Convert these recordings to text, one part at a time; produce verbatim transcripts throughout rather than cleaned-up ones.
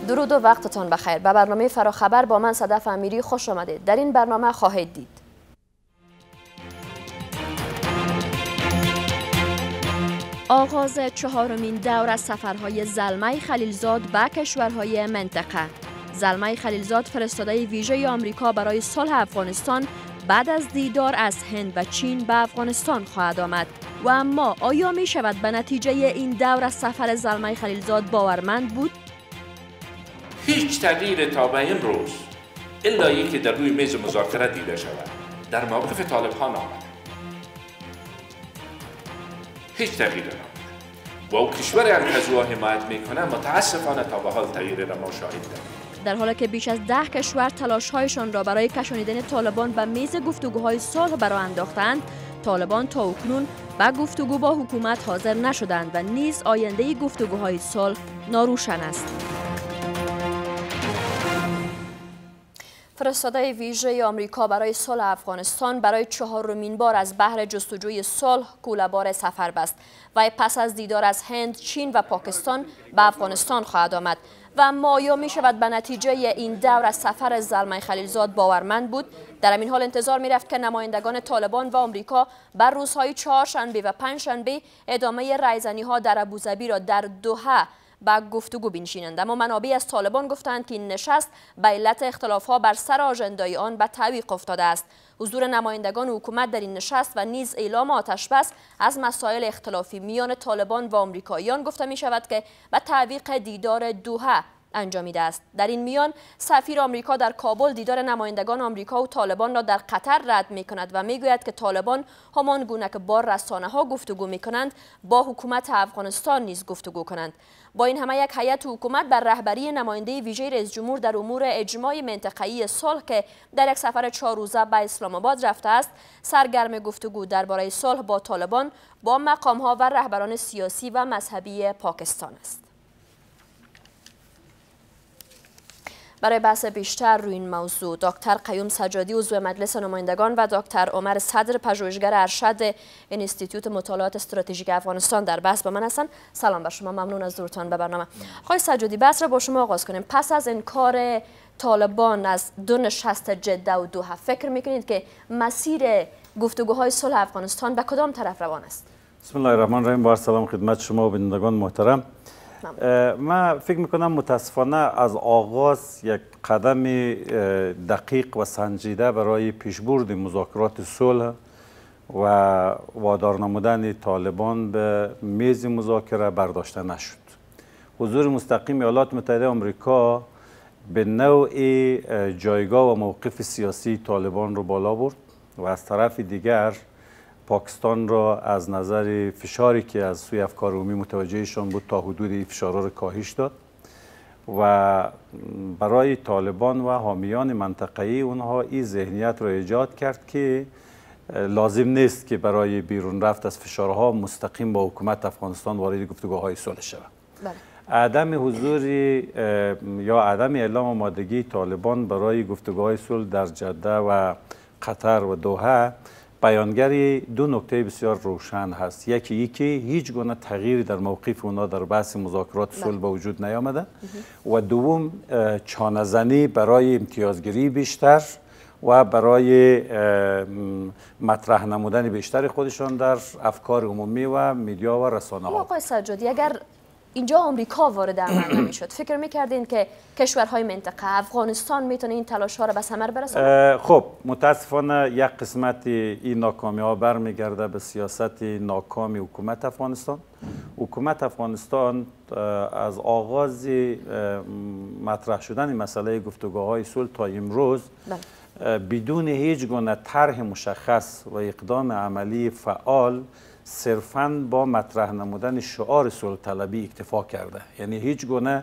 درود و وقتتان بخیر. به برنامه فراخبر با من صدف امیری خوش آمدید. در این برنامه خواهید دید: آغاز چهارمین دور از سفرهای زلمه خلیلزاد به کشورهای منطقه. زلمه خلیلزاد فرستاده ویژه آمریکا برای صلح افغانستان بعد از دیدار از هند و چین به افغانستان خواهد آمد. و اما آیا می شود به نتیجه این دور از سفر زلمه خلیلزاد باورمند بود؟ هیچ تغییر تا به این روز الا یکی در روی میز مذاکره دیده شود در موقف طالبان آمد. هیچ تغییر نامد و او کشور هم که او حمایت میکنه متاسفانه تا به حال تغییر را ما شاهد داریم. در حالی که بیش از ده کشور تلاش‌هایشان را برای کشانیدن طالبان به میز گفتگوهای صلح برآ انداختند، طالبان تا اکنون به گفتگو با حکومت حاضر نشدند و نیز آینده گفتگوهای صلح ناروشن است. فرستاده ویژه آمریکا برای صلح افغانستان برای چهارمین بار از بحر جستجوی صلح کوله‌بار سفر بست و پس از دیدار از هند، چین و پاکستان به افغانستان خواهد آمد. و اما آیا می شود به نتیجه این دور از سفر زلمه خلیلزاد باورمند بود؟ در همین حال انتظار می رفت که نمایندگان طالبان و آمریکا بر روزهای چهارشنبه و پنجشنبه ادامه رایزنی ها در ابوظبی را در دوحه با گفتگو بنشینند، اما منابع از طالبان گفتند که این نشست به علت اختلاف‌ها بر سر آژندای آن به تعویق افتاده است. حضور نمایندگان حکومت در این نشست و نیز اعلام آتش بس از مسائل اختلافی میان طالبان و آمریکاییان گفته می شود که به تعویق دیدار دوحه انجامیده است. در این میان سفیر آمریکا در کابل دیدار نمایندگان آمریکا و طالبان را در قطر رد می کند و می گوید که طالبان همان گونه که با رسانه ها گفتگو می کنند با حکومت افغانستان نیز گفتگو کنند. با این همه یک هیئت حکومت بر رهبری نماینده ویژه رئیس جمهور در امور اجماع منطقه‌ای صلح که در یک سفر چهار روزه به اسلام آباد رفته است، سرگرم گفتگو درباره صلح با طالبان با مقام‌ها و رهبران سیاسی و مذهبی پاکستان است. برای بحث بیشتر روی این موضوع دکتر قیوم سجادی عضو مجلس نمایندگان و دکتر عمر صدر پژوهشگر ارشد انستیتوت مطالعات استراتژیک افغانستان در بحث با من هستند. سلام بر شما، ممنون از ظهورتان به برنامه. آقای سجادی، بحث را با شما آغاز کنیم. پس از انکار طالبان از دو نشست جده و دوحه، فکر میکنید که مسیر گفتگوهای صلح افغانستان به کدام طرف روان است؟ بسم الله الرحمن الرحیم. با سلام خدمت شما و بینندگان محترم. من فکر میکنم متاسفانه از آغاز یک قدم دقیق و سنجیده برای پیشبرد مذاکرات صلح و وادار نمودن طالبان به میز مذاکره برداشته نشد. حضور مستقیم ایالات متحده آمریکا به نوعی جایگاه و موقف سیاسی طالبان رو بالا برد و از طرف دیگر پاکستان را از نظر فشاری که از سوی افکار عمومی متوجهشان بود تا حدودی فشارها را کاهش داد و برای طالبان و حامیان منطقه‌ای اونها این ذهنیت را ایجاد کرد که لازم نیست که برای بیرون رفت از فشارها مستقیم با حکومت افغانستان وارد گفتگوهای صلح شود. عدم حضور یا عدم اعلام آمادگی طالبان برای گفتگوهای صلح در جده و قطر و دوحه بیانگر دو نکته بسیار روشن هست. یکی یکی هیچ گونه تغییری در موقف اونا در بحث مذاکرات صلح به وجود نیامده و دوم چانه‌زنی برای امتیازگیری بیشتر و برای مطرح نمودن بیشتر خودشان در افکار عمومی و میدیا و رسانه ها. آقای سجادی، اگر اینجا آمریکا وارد عمل نمیشد، فکر میکردین که کشورهای منطقه افغانستان میتونه این تلاش ها را به ثمر برسونه؟ خب متاسفانه یک قسمت این ناکامی ها برمیگرده به سیاست ناکامی حکومت افغانستان. حکومت افغانستان از آغاز مطرح شدن مسئله گفتگوهای صلح تا امروز بدون هیچ گونه طرح مشخص و اقدام عملی فعال صرفاً با مطرح نمودن شعار صلح طلبی اکتفا کرده. یعنی هیچ گونه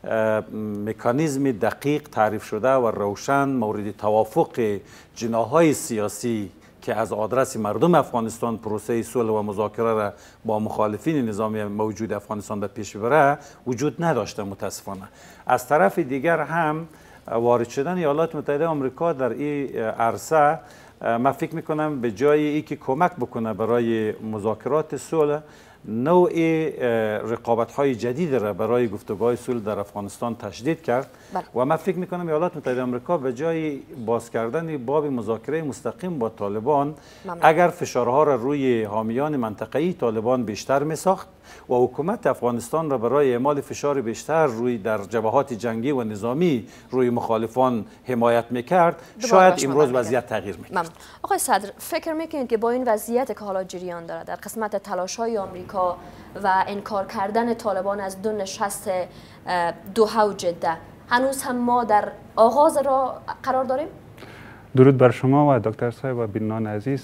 مکانیزم دقیق تعریف شده و روشن مورد توافق جناح‌های سیاسی که از آدرس مردم افغانستان پروسه صلح و مذاکره را با مخالفین نظامی موجود افغانستان به پیش ببره وجود نداشته. متاسفانه از طرف دیگر هم وارد شدن ایالات متحده آمریکا در این عرصه من فکر میکنم به جای ای که کمک بکنه برای مذاکرات صلح نوع رقابت های جدید را برای گفتگوهای صلح در افغانستان تشدید کرد. بله. و من فکر میکنم ایالات متحده آمریکا به جای باز کردن باب مذاکره مستقیم با طالبان ممنون. اگر فشارها را روی حامیان منطقه‌ای طالبان بیشتر میساخت و حکومت افغانستان را برای اعمال فشار بیشتر روی در جبهات جنگی و نظامی روی مخالفان حمایت میکرد، شاید امروز وضعیت تغییر میکرد. آقای صدر، فکر میکنید که با این وضعیت که حالا جریان دارد در قسمت تلاش‌های آمریکا و انکار کردن طالبان از دو نشست دوحه و جده، هنوز هم ما در آغاز را قرار داریم؟ درود بر شما و دکتر صاحب و بینان عزیز.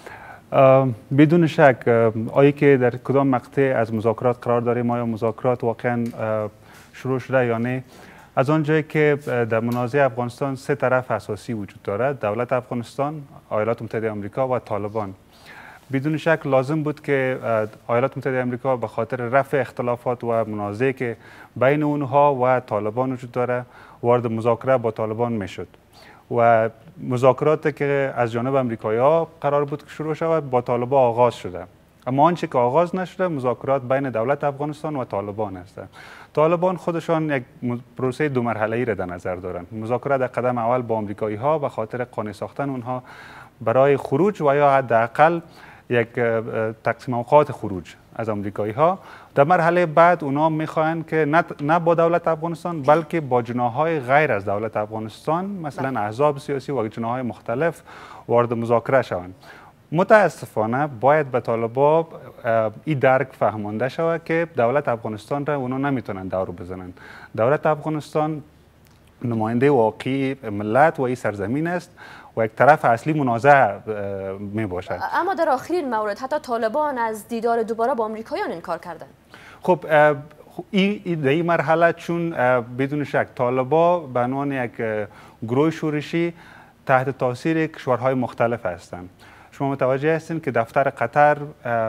بدون شک آیا که در کدام مقطع از مذاکرات قرار داریم، آیا مذاکرات واقعا شروع شده یا نه؟ از آنجایی که در منازعه افغانستان سه طرف اساسی وجود دارد، دولت افغانستان، ایالات متحده آمریکا و طالبان. بدون شک لازم بود که ایالات متحده آمریکا به خاطر رفع اختلافات و منازعه که بین اونها و طالبان وجود داره وارد مذاکره با طالبان میشد و مذاکرات که از جانب امریکایی‌ها قرار بود که شروع شود با طالبان آغاز شده. اما آنچه که آغاز نشده مذاکرات بین دولت افغانستان و طالبان است. طالبان خودشان یک پروسه دو مرحله‌ای را در نظر دارند. مذاکرات در قدم اول با امریکایی‌ها به خاطر قانع ساختن اونها برای خروج و یا حداقل یک تقسیم اوقات خروج از امریکایی‌ها. در مرحله بعد اونا میخواهند که نه, نه با دولت افغانستان بلکه با جناح‌های غیر از دولت افغانستان مثلا احزاب سیاسی و جناح‌های مختلف وارد مذاکره شوند. متاسفانه باید به طالبان این درک فهمانده شود که دولت افغانستان را اونا نمیتونن دور بزنن. دولت افغانستان نماینده واقعی ملت و این سرزمین است و یک طرف اصلی منازعه می باشد. اما در آخرین مورد حتی طالبان از دیدار دوباره با آمریکاییان انکار کردند. خب این در این مرحله چون بدون شک طالبان به عنوان یک گروه شورشی تحت تاثیر کشورهای مختلف هستند. شما متوجه هستین که دفتر قطر،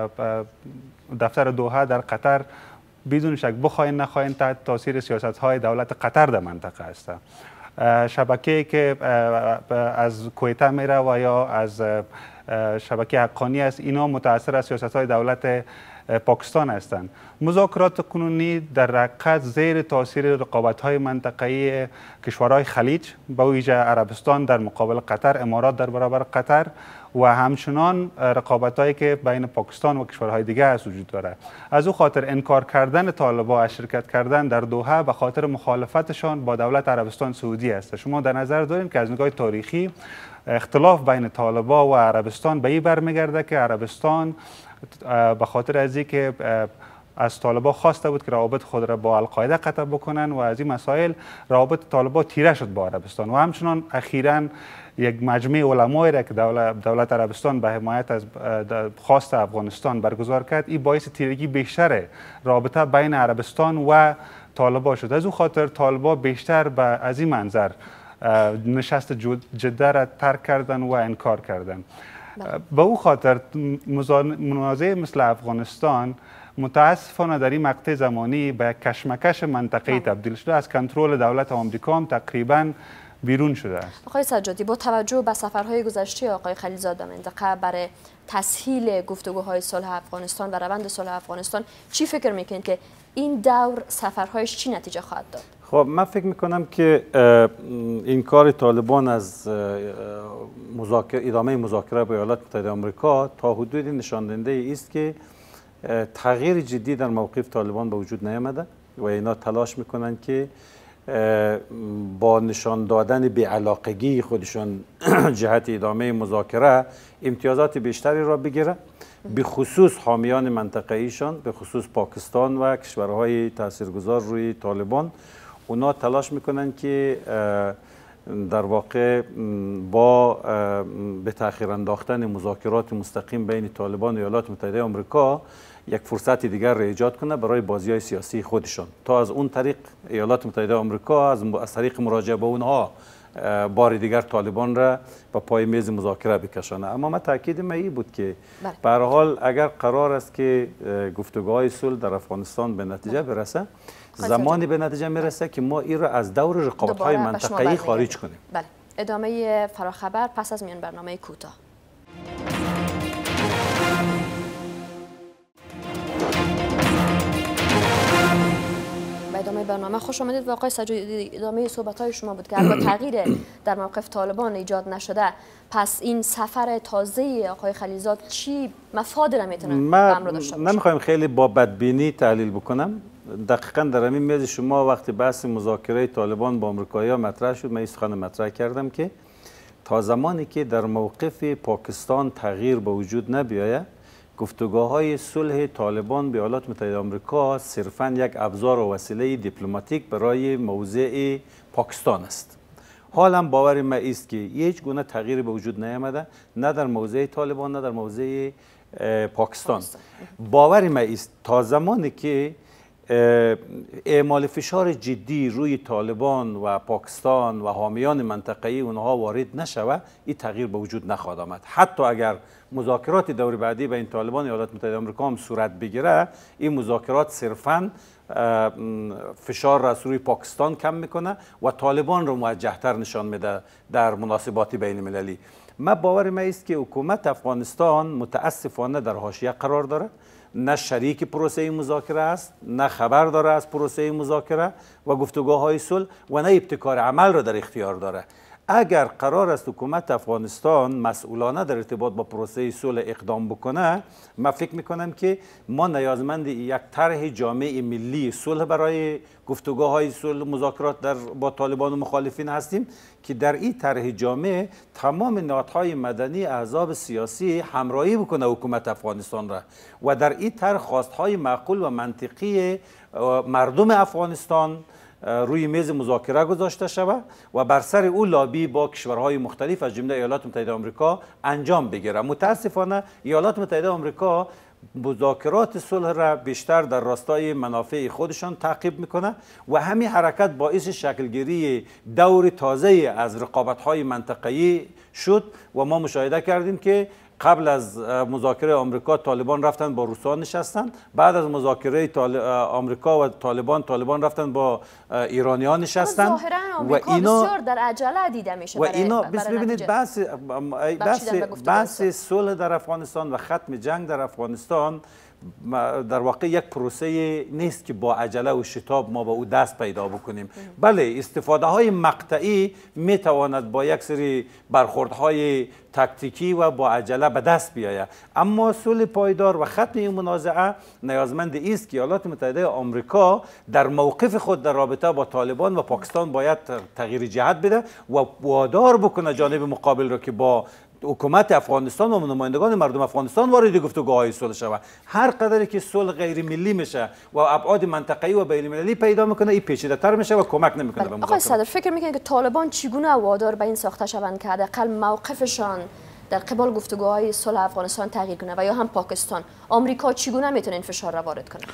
دفتر دوحه در قطر بدون شک بخواین نخواین تحت تاثیر سیاست‌های دولت قطر در منطقه است. شبکه‌ای که از کویته میره و یا از شبکه حقانی است، اینا متأثر از سیاست‌های دولت پاکستان هستند. مذاکرات کنونی در حقیقت زیر تاثیر رقابت‌های منطقه‌ای کشورهای خلیج به ویژه عربستان در مقابل قطر، امارات در برابر قطر و همچنان رقابت‌هایی که بین پاکستان و کشورهای دیگه است وجود دارد. از او خاطر انکار کردن طالبان از شرکت کردن در دوحه به خاطر مخالفتشان با دولت عربستان سعودی است. شما در نظر دارید که از نگاه تاریخی اختلاف بین طالبان و عربستان به این برمیگرده که عربستان به خاطر از اینکه از طالبان خواسته بود که روابط خود را با القاعده قطع بکنن و از این مسائل روابط طالبان تیره شد با عربستان و همچنان اخیراً یک مجمع علمایی را که دولت, دولت عربستان به حمایت از خواست افغانستان برگزار کرد، این باعث تیرگی بیشتر رابطه بین عربستان و طالبان شد. از اون خاطر طالبان بیشتر به از این منظر نشست جده را ترک کردن و انکار کردن. به او خاطر منازعه مثل افغانستان متاسفانه در این مقطع زمانی به کشمکش منطقه‌ای تبدیل شده، از کنترل دولت آمریکا هم تقریباً بیرون شده است. آقای سجادی، با توجه به سفرهای گذشته آقای خلیلزاد به منطقه برای تسهیل گفتگوهای صلح افغانستان و روند صلح افغانستان چی فکر میکنید که این دور سفرهایش چی نتیجه خواهد داد؟ خب من فکر میکنم که این کار طالبان از مذاکره ادامه مذاکره با ایالات متحده آمریکا تا حدودی نشان دهنده است که تغییر جدی در موقف طالبان به وجود نیامده و اینا تلاش میکنن که با نشان دادن بی‌علاقگی خودشان جهت ادامه مذاکره امتیازات بیشتری را بگیره، به خصوص حامیان منطقه‌ایشان، به خصوص پاکستان و کشورهای تاثیرگذار روی طالبان. اونا تلاش میکنن که در واقع با به تأخیر انداختن مذاکرات مستقیم بین طالبان و ایالات متحده آمریکا یک فرصت دیگر را ایجاد کنه برای بازی‌های سیاسی خودشان، تا از اون طریق ایالات متحده آمریکا از از طریق مراجعه به اونها بار دیگر طالبان را به پای میز مذاکره بکشانه. اما من تاکید من این بود که به هر حال اگر قرار است که گفتگوهای صلح در افغانستان به نتیجه برسه، زمانی به نتیجه میرسه که ما این را از دور رقابت‌های منطقه‌ای خارج کنیم. بله. ادامه فراخبر پس از میان برنامه کوتاه. برنامه خوش آمدید. آقای سجادی، ادامه صحبت های شما بود که اگر تغییر در موقف طالبان ایجاد نشده، پس این سفر تازه آقای خلیلزاد چی مفاد را میتونه به همراه داشته باشه؟ نمیخوایم خیلی با بدبینی تحلیل بکنم. دقیقاً در همین میز شما وقتی بحث مذاکره طالبان با آمریکایی‌ها مطرح شد، من این سخن مطرح کردم که تا زمانی که در موقف پاکستان تغییر به وجود نبیاید، گفتگوهای صلح طالبان به ایالات متحده آمریکا صرفاً یک ابزار و وسیله دیپلماتیک برای موضع پاکستان است. حالا باور من است که هیچ گونه تغییری به وجود نیامده، نه در موضع طالبان نه در موضع پاکستان. باور من است تا زمانی که اعمال فشار جدی روی طالبان و پاکستان و حامیان منطقه‌ای اونها وارد نشود، این تغییر به وجود نخواهد آمد. حتی اگر مذاکرات دور بعدی بین طالبان و ایالات متحده آمریکا هم صورت بگیره، این مذاکرات صرفاً فشار را روی پاکستان کم میکنه و طالبان رو موجه‌تر نشان میده در مناسبات بین المللی. من باور من است که حکومت افغانستان متاسفانه در حاشیه قرار داره، نه شریک پروسه مذاکره است، نه خبر داره از پروسه مذاکره و گفتگوهای صلح و نه ابتکار عمل را در اختیار داره. اگر قرار است حکومت افغانستان مسئولانه در ارتباط با پروسه صلح اقدام بکنه، من فکر میکنم که ما نیازمند یک طرح جامع ملی صلح برای گفتگوهای صلح مذاکرات در با طالبان و مخالفین هستیم که در این طرح جامع تمام نهادهای مدنی، احزاب سیاسی همراهی بکنه حکومت افغانستان را و در این طرح خواستهای معقول و منطقی مردم افغانستان روی میز مذاکره گذاشته شود و بر سر او لابی با کشورهای مختلف از جمله ایالات متحده آمریکا انجام بگیرد. متاسفانه ایالات متحده آمریکا مذاکرات صلح را بیشتر در راستای منافع خودشان تعقیب میکنه و همین حرکت باعث شکلگیری دور تازه از رقابت‌های منطقه‌ای شد و ما مشاهده کردیم که قبل از مذاکره آمریکا طالبان رفتن با روسا نشستن، بعد از مذاکره آمریکا و طالبان طالبان رفتن با ایرانیان نشستن و اینا بسیار در عجله دیده میشه. و اینا بس ببینید بحث بحث بحث صلح در افغانستان و ختم جنگ در افغانستان در واقع یک پروسه نیست که با عجله و شتاب ما به او دست پیدا بکنیم. بله، استفاده های مقطعی می تواند با یک سری برخوردهای تاکتیکی و با عجله به دست بیاید، اما صلح پایدار و ختم این منازعه نیازمند است که ایالات متحده آمریکا در موقف خود در رابطه با طالبان و پاکستان باید تغییر جهت بده و وادار بکنه جانب مقابل را که با حکومت افغانستان و نمایندگان مردم افغانستان وارد گفتگوهای صلح شود. هر قدری که صلح غیر ملی میشه و ابعاد منطقه‌ای و بین المللی پیدا میکنه، این پیچیده‌تر میشه و کمک نمیکنه به مذاکره. آقای صدر، فکر میکنید که طالبان چگونه وادار به این ساخته شوند که حداقل موقفشان در قبال گفتگوهای صلح افغانستان تغییر کنه و یا هم پاکستان؟ آمریکا چگونه میتونه این فشار را وارد کنه؟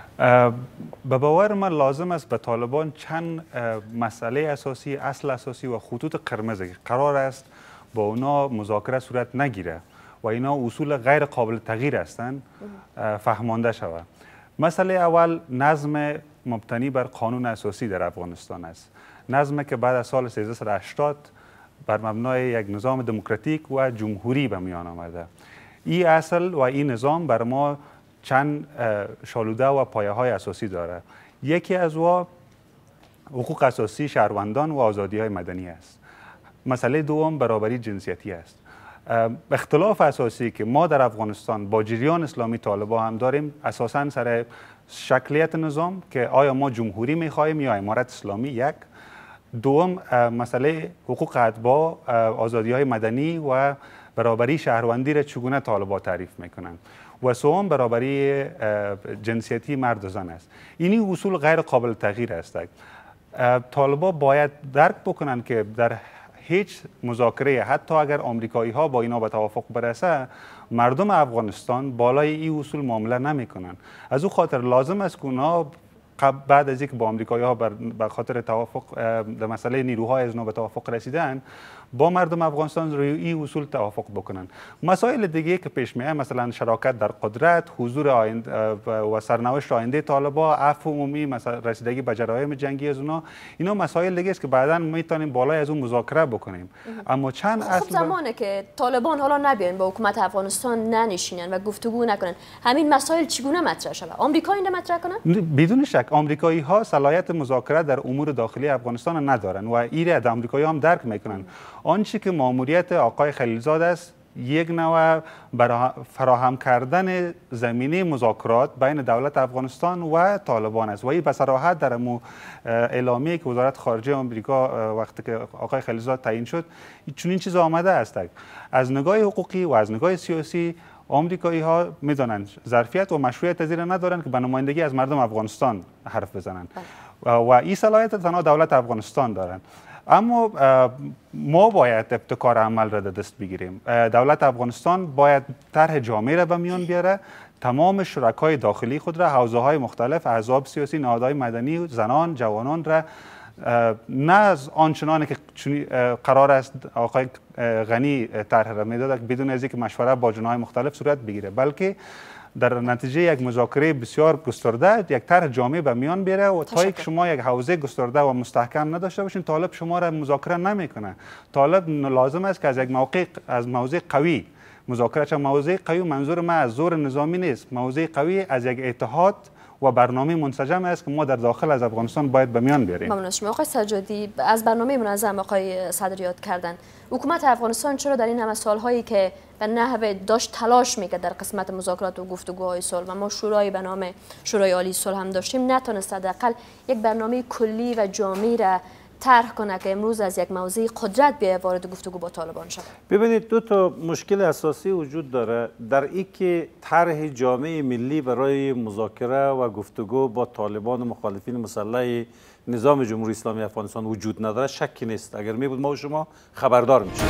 به باور من لازم است به طالبان چند مسئله اساسی، اصل اساسی و خطوط قرمز قرار است با اونا مذاکره صورت نگیره و اینا اصول غیر قابل تغییر هستند فهمانده شود. مسئله اول نظم مبتنی بر قانون اساسی در افغانستان است. نظمی که بعد از سال سیزده هشتاد بر مبنای یک نظام دموکراتیک و جمهوری به میان آمده. این اصل و این نظام بر ما چند شالوده و پایه های اساسی داره. یکی از او حقوق اساسی شهروندان و آزادی های مدنی است. مسئله دوم برابری جنسیتی است. اختلاف اساسی که ما در افغانستان با جریان اسلامی طالبان هم داریم اساساً سر شکلیت نظام که آیا ما جمهوری میخواهیم یا امارت اسلامی. یک دوم مسئله حقوق اتباع، آزادی های مدنی و برابری شهروندی را چگونه طالبان تعریف میکنند. و سوم برابری جنسیتی مرد و زن است. اینی اصول غیر قابل تغییر است. طالبان باید درک بکنند که در هیچ مذاکره، حتی اگر آمریکایی ها با اینا به توافق برسه، مردم افغانستان بالای این اصول معامله نمی کنند. از او خاطر لازم است که اونا بعد از اینکه با آمریکایی ها به خاطر توافق در مسئله نیروهای از نو به توافق رسیدن، با مردم افغانستان روی این اصول توافق بکنن. مسائل دیگه که پیش میاد مثلا شراکت در قدرت، حضور آینده و سرنوشت آینده طالبان، عفو عمومی، مثلا رسیدگی به جرایم جنگی از اونا، اینا مسائل دیگه است که بعدا میتونیم بالای از اون مذاکره بکنیم. اما چند خب اصل زمانه که طالبان حالا نبیان با حکومت افغانستان ننشینن و گفتگو نکنن، همین مسائل چگونه مطرح شود؟ آمریکا اینو مطرح کنه؟ بدون شک آمریکایی ها صلاحیت مذاکره در امور داخلی افغانستان ندارن و ایره از آمریکایی هم درک میکنن. آنچه که ماموریت آقای خلیلزاد است یک نوع فراهم کردن زمینه مذاکرات بین دولت افغانستان و طالبان است و این به صراحت در اعلامیه که وزارت خارجه آمریکا وقتی که آقای خلیلزاد تعیین شد چنین چیز آمده است. از نگاه حقوقی و از نگاه سیاسی آمریکایی ها میدانند ظرفیت و مشروعیت از این ندارند که به نمایندگی از مردم افغانستان حرف بزنند و این صلاحیت تنها دولت افغانستان دارند. اما ما باید ابتکار عمل را دست بگیریم. دولت افغانستان باید طرح جامع را به میان بیاره، تمام شرکای داخلی خود را، حوزه های مختلف، احزاب سیاسی، نهادهای مدنی، زنان، جوانان را نه از آنچنانی که قرار است آقای غنی طرح را میداد بدون از اینکه مشوره با جناح مختلف صورت بگیره، بلکه در نتیجه یک مذاکره بسیار گسترده یک طرح جامع به میان بیاره و تا یک شما یک حوزه گسترده و مستحکم نداشته باشین طالب شما را مذاکره نمیکنه. طالب لازم است که از یک موقع از موضع قوی مذاکره چه موضع قوی، منظور ما از زور نظامی نیست، موضع قوی از یک اتحاد و برنامه منسجم است که ما در داخل از افغانستان باید به میان بیاریم. ممنون شما آقای سجادی. از برنامه منظم آقای صدر یاد کردن. حکومت افغانستان چرا در این همه سالهایی که به نحوه داشت تلاش میکرد در قسمت مذاکرات و گفتگوهای صلح و ما شورای به نام شورای عالی صلح هم داشتیم نتونست حداقل یک برنامه کلی و جامع را طرح کنه که امروز از یک موضوع قدرت بیاید وارد گفتگو با طالبان شود؟ ببینید دو تا مشکل اساسی وجود داره در این که طرح جامع ملی برای مذاکره و گفتگو با طالبان و مخالفین مسلح نظام جمهوری اسلامی افغانستان وجود نداره شکی نیست. اگر می بود ما و شما خبردار میشیم.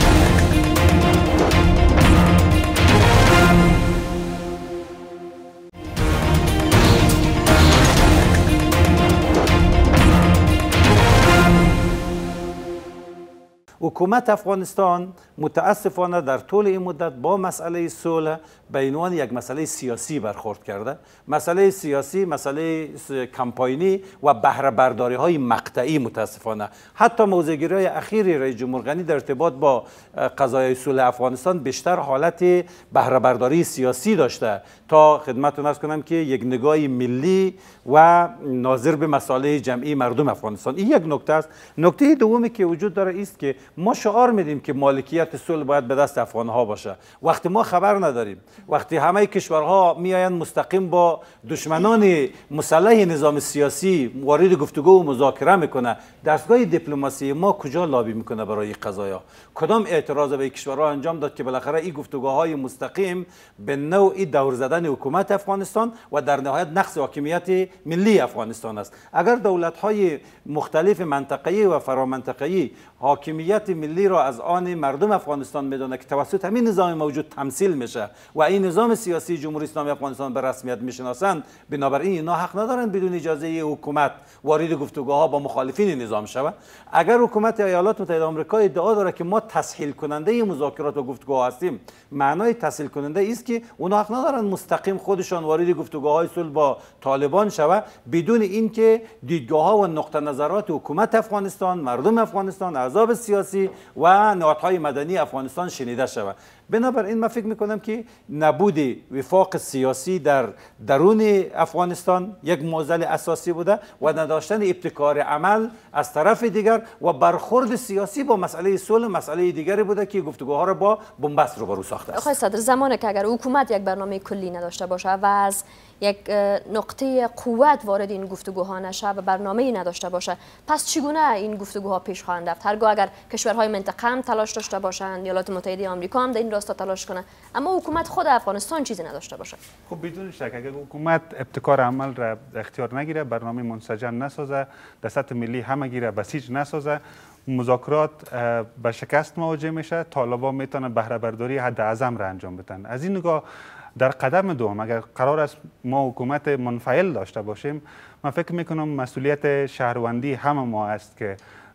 حکومت افغانستان متاسفانه در طول این مدت با مسئله صلح به عنوان یک مسئله سیاسی برخورد کرده. مسئله سیاسی، مسئله کمپاینی و بهره برداری های مقطعی متاسفانه. حتی موضع‌گیری های اخیری رئیس جمهور غنی در ارتباط با قضایای صلح افغانستان بیشتر حالت بهره برداری سیاسی داشته تا خدمتتون عرض کنم که یک نگاه ملی و ناظر به مصالح جمعی مردم افغانستان. این یک نکته است. نکته دومی که وجود داره است که ما شعار میدیم که مالکیت صلح باید به دست افغانها باشه. وقتی ما خبر نداریم، وقتی همه کشورها میآیند مستقیم با دشمنان مسلح نظام سیاسی وارد گفتگو و مذاکره میکنه، دستگاه دیپلماسی ما کجا لابی میکنه برای قضایا؟ کدام اعتراض به کشورها انجام داد که بالاخره این گفتگوهای مستقیم به نوعی دور زدن حکومت افغانستان و در نهایت نقض حاکمیت ملی افغانستان است. اگر دولت‌های مختلف منطقه‌ای و فرامنطقه‌ای حاکمیت ملی را از آن مردم افغانستان میدونه که توسط همین نظام موجود تمثیل میشه و این نظام سیاسی جمهوری اسلامی افغانستان به رسمیت میشناسند، بنابراین اینا حق ندارند بدون اجازه حکومت وارد گفتگوها با مخالفین نظام شود. اگر حکومت ایالات متحده آمریکا ادعا داره که ما تسهیل کننده مذاکرات و گفتگوها هستیم، معنای تسهیل کننده است که اونا حق ندارند مستقیم خودشان وارد گفتگوهای صلح با طالبان شود بدون اینکه دیدگاه‌ها و نقطه نظرات حکومت افغانستان، مردم افغانستان، احزاب سیاسی و نهادهای مدنی افغانستان شنیده شود. بنابراین من فکر میکنم که نبود وفاق سیاسی در درون افغانستان یک معضل اساسی بوده و نداشتن ابتکار عمل از طرف دیگر و برخورد سیاسی با مسئله صلح مسئله دیگری بوده که گفتگوها را با بنبست رو برو ساخته است. آقای صدر، زمانی که اگر حکومت یک برنامه کلی نداشته باشه و از یک نقطه قوت وارد این گفتگوها نشه و برنامه‌ای نداشته باشه، پس چگونه این گفتگوها پیش خواهند رفت؟ هرگاه اگر کشورهای منطقه هم تلاش داشته باشند، ایالات متحده آمریکا هم در این راستا تلاش کنه، اما حکومت خود افغانستان چیزی نداشته باشه. خب بدون شک اگر حکومت ابتکار عمل را اختیار نگیره، برنامه منسجم نسازه، در سطح ملی همگی را بسیج نسازه، مذاکرات به شکست مواجه میشه، طالبان میتونن بهره برداری حد اعظم را انجام بدن. از این نگاه در قدم دوم اگر قرار است ما حکومت منفعل داشته باشیم، من فکر میکنم مسئولیت شهروندی همه ما است که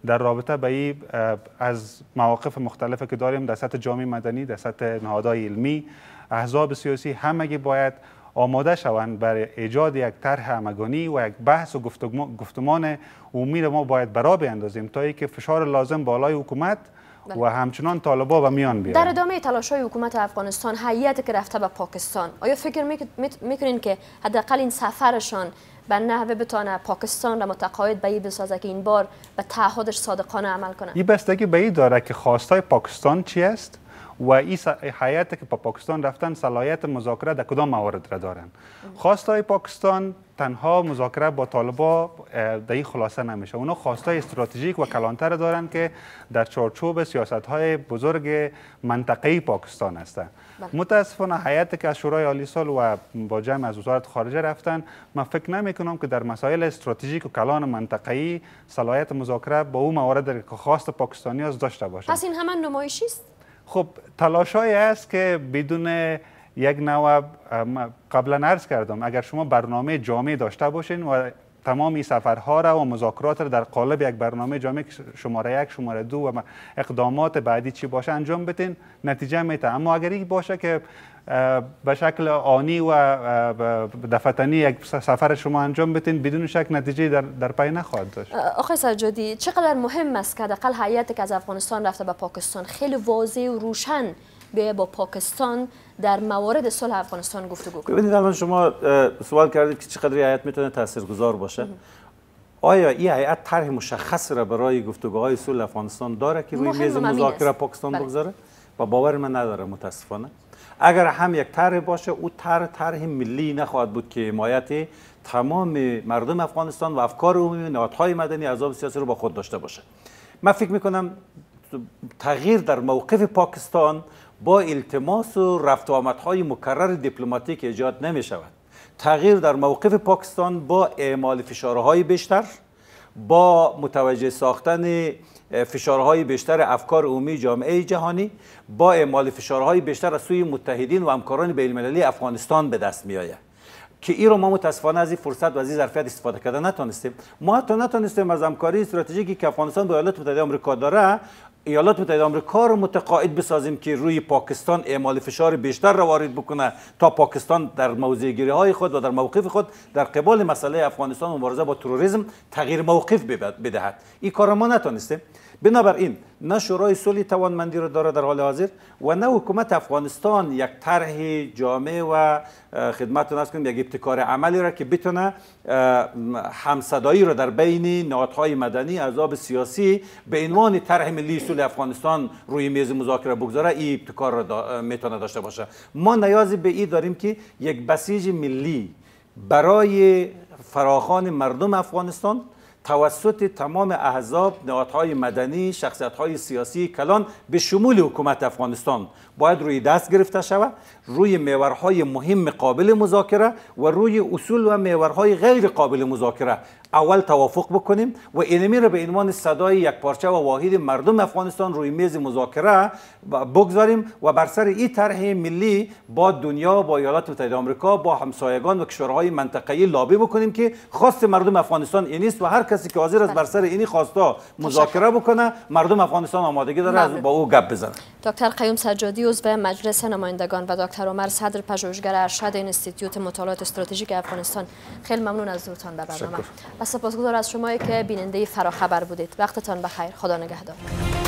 در رابطه به این از مواقف مختلفی که داریم در سطح جامعه مدنی، در سطح نهادهای علمی، احزاب سیاسی، همگی باید آماده شوند برای ایجاد یک طرح همگانی و یک بحث و گفتمان عمومی ما باید برا بیندازیم تا اینکه فشار لازم بالای حکومت بله. و همچنان طالبا به میان بیارن. در ادامه تلاش‌های حکومت افغانستان، هیئتی که رفته به پاکستان، آیا فکر میکنین که حداقل این سفرشان به نحوه بتونه پاکستان را متقاعد به این بسازه که این بار به تعهدش صادقانه عمل کنه؟ این بستگی به این داره که خواستای پاکستان چی است و این هیئتی که به پاکستان رفتن صلاحیت مذاکره در کدام موارد را دارن. خواستای پاکستان تنها مذاکره با طالبا در این خلاصه نمیشه. اونا خواستای استراتژیک و کلانتر دارن که در چارچوب سیاست‌های بزرگ منطقه‌ای پاکستان هستند. متاسفانه هیئتی که از شورای عالی صلح و با جمع از وزارت خارجه رفتن، من فکر نمی کنم که در مسائل استراتژیک و کلان منطقه‌ای صلاحیت مذاکره با اون موارد که خواست پاکستانی از داشته باشه. پس این همان نمایشی است؟ خب تلاشایی است که بدون یک نوع، قبلا عرض کردم، اگر شما برنامه جامع داشته باشین و تمامی سفرها را و مذاکرات را در قالب یک برنامه جامع شماره یک، شماره دو و اقدامات بعدی چی باشه انجام بدین، نتیجه میده. اما اگر این باشه که به شکل آنی و دفتنی یک سفر شما انجام بدین، بدون شک نتیجه در در پی نخواهد داشت. آقای سجادی، چقدر مهم است که حداقل هیئتی که از افغانستان رفته به پاکستان خیلی واضح و روشن بیاید با پاکستان در موارد صلح افغانستان گفتگو کنه؟ ببینید، الان شما سوال کردید که چقدر هیئت میتونه تاثیرگذار باشه. آیا این هیئت طرح مشخص را برای گفتگوهای صلح افغانستان داره که روی میز مذاکره پاکستان بگذاره؟ و باور من نداره متاسفانه. اگر هم یک طرح باشه، او طرح طرح ملی نخواهد بود که حمایت تمام مردم افغانستان و افکار عمومی، نهادهای مدنی، احزاب سیاسی رو با خود داشته باشه. من فکر میکنم تغییر در موقف پاکستان با التماس و رفت و آمدهای مکرر دیپلماتیک ایجاد نمی شود. تغییر در موقف پاکستان با اعمال فشارهای بیشتر، با متوجه ساختن فشارهای بیشتر افکار عمومی جامعه جهانی، با اعمال فشارهای بیشتر از سوی متحدین و همکاران بین المللی افغانستان به دست می آید که این رو ما متاسفانه از این فرصت و از این ظرفیت استفاده کردن نتونستیم. ما حتی نتونستیم از همکاری استراتژیکی که افغانستان با ایالات متحده آمریکا داره، ایالات متحده آمریکا رو متقاعد بسازیم که روی پاکستان اعمال فشار بیشتر را وارد بکنه تا پاکستان در موضع گیری های خود و در موقف خود در قبال مسئله افغانستان و مبارزه با تروریسم تغییر موقف بدهد. این کار ما نتونستیم. بنابراین نه شورای صلح توانمندی را داره در حال حاضر و نه حکومت افغانستان یک طرح جامع و خدمتتون عرض کنم یک ابتکار عملی را که بتونه همصدایی را در بین نهادهای مدنی، احزاب سیاسی به عنوان طرح ملی صلح افغانستان روی میز مذاکره بگذاره، این ابتکار را دا میتونه داشته باشه. ما نیازی به این داریم که یک بسیج ملی برای فراخوان مردم افغانستان توسط تمام احزاب، نهادهای مدنی، شخصیت‌های سیاسی کلان به شمول حکومت افغانستان باید روی دست گرفته شود، روی محورهای مهم قابل مذاکره و روی اصول و محورهای غیر قابل مذاکره اول توافق بکنیم و اینمی را به عنوان صدای یک پارچه و واحد مردم افغانستان روی میز مذاکره بگذاریم و بر سر این طرح ملی با دنیا، با ایالات متحده آمریکا، با همسایگان و کشورهای منطقه‌ای لابی بکنیم که خواست مردم افغانستان این است و هر کسی که حاضر است بر سر اینی خواستا مذاکره بکنه، مردم افغانستان آمادگی داره از با او گپ بزنه. دکتر قیوم سجادی عضو مجلس نمایندگان و دکتر عمر صدر پژوهشگر ارشد اینستیتوت مطالعات استراتژیک افغانستان، خیلی ممنون از حضورتان به برنامه. و سپاسگزار از شما که بیننده فراخبر بودید. وقتتان بخیر. خدا نگهدار.